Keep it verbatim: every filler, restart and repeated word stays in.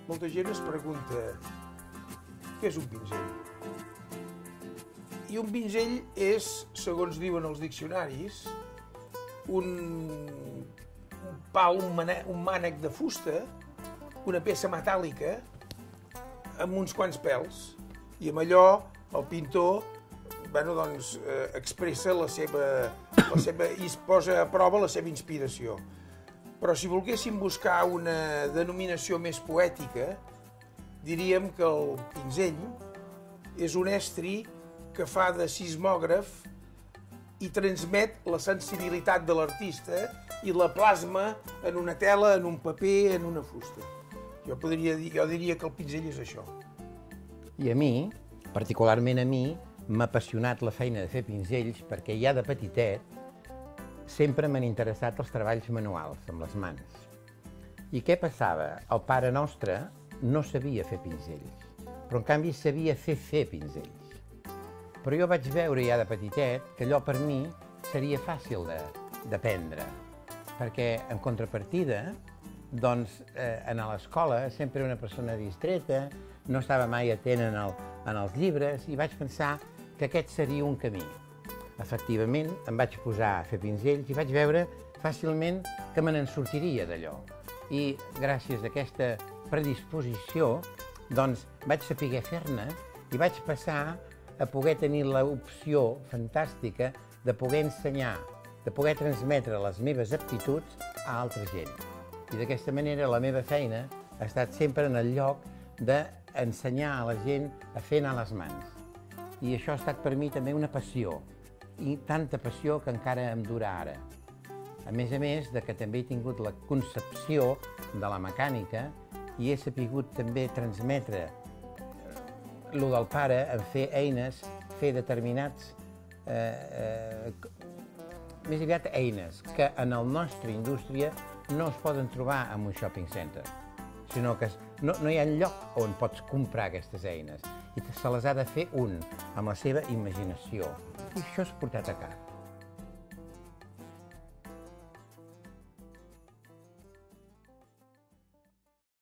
Molta gent es pregunta què és un pinzell? I un pinzell és, segons diuen els diccionaris, un, un pal, un, mànec, un mànec de fusta, una peça metàl·lica amb uns quants pèls. I amb allò el pintor bueno, doncs, eh, expressa la seva, la seva, i es posa a prova la seva inspiració. Però si volguéssim buscar una denominació més poètica, diríem que el pinzell és un estri que fa de sismògraf i transmet la sensibilitat de l'artista i la plasma en una tela, en un paper, en una fusta. Jo, podria dir, jo diria que el pinzell és això. I a mi, particularment a mi, m'ha apassionat la feina de fer pinzells perquè ja de petitet sempre m'han interessat els treballs manuals, amb les mans. I què passava? El pare nostre no sabia fer pinzells, però en canvi sabia fer fer pinzells. Però jo vaig veure ja de petitet que allò per mi seria fàcil d'aprendre, perquè en contrapartida, doncs, eh, a l'escola sempre era una persona distreta, no estava mai atent en, el, en els llibres i vaig pensar que aquest seria un camí. Efectivament, em vaig posar a fer pinzells i vaig veure fàcilment que me n'en sortiria d'allò. I gràcies a aquesta predisposició, doncs, vaig saber fer-ne i vaig passar a poder tenir l'opció fantàstica de poder ensenyar, de poder transmetre les meves aptituds a altra gent. I d'aquesta manera la meva feina ha estat sempre en el lloc d'ensenyar a la gent a fer anar les mans. I això ha estat per mi també una passió, i tanta passió que encara em dura ara. A més a més de que també he tingut la concepció de la mecànica i he sabut també transmetre el del pare en fer eines, fer determinats, eh, eh, més aviat eines, que en la nostra indústria no es poden trobar en un shopping center, sinó que no, no hi ha lloc on pots comprar aquestes eines i se les ha de fer un, amb la seva imaginació. I això és portat a cap.